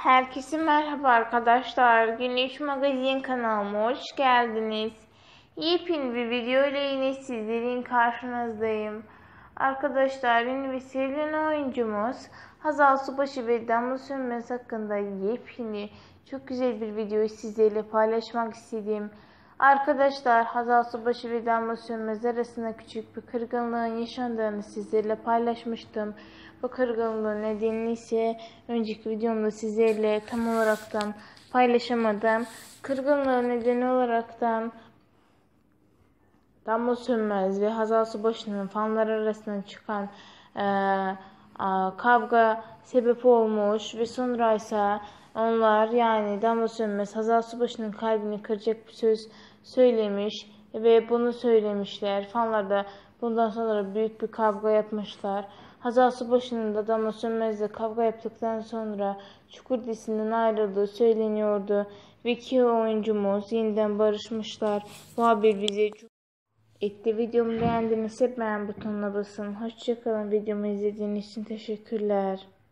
Herkese merhaba arkadaşlar. Güneş Magazin kanalıma hoş geldiniz. Yepyeni bir video ile yine sizlerin karşınızdayım. Arkadaşlar yeni ve sevilen oyuncumuz Hazal Subaşı ve Damla Sönmez hakkında yepyeni çok güzel bir videoyu sizlerle paylaşmak istedim. Arkadaşlar Hazal Subaşı ve Damla Sönmez arasında küçük bir kırgınlığın yaşandığını sizlerle paylaşmıştım. Bu kırgınlığın nedeni ise önceki videomda sizlerle tam olaraktan paylaşamadım. Kırgınlığın nedeni olaraktan Damla Sönmez ve Hazal Subaşı'nın fanlar arasında çıkan kavga sebep olmuş ve sonra ise onlar yani Damla Sönmez Hazal Subaşı'nın kalbini kıracak bir söz söylemiş ve bunu söylemişler. Fanlar da bundan sonra büyük bir kavga yapmışlar. Hazal Subaşı'nın da Damla Sönmez'le kavga yaptıktan sonra Çukur dizisinden ayrıldığı söyleniyordu ve iki oyuncumuz yeniden barışmışlar. Bu haber bize çok etti. Videomu beğendiyseniz beğen butonuna basın. Hoşçakalın. Videomu izlediğiniz için teşekkürler.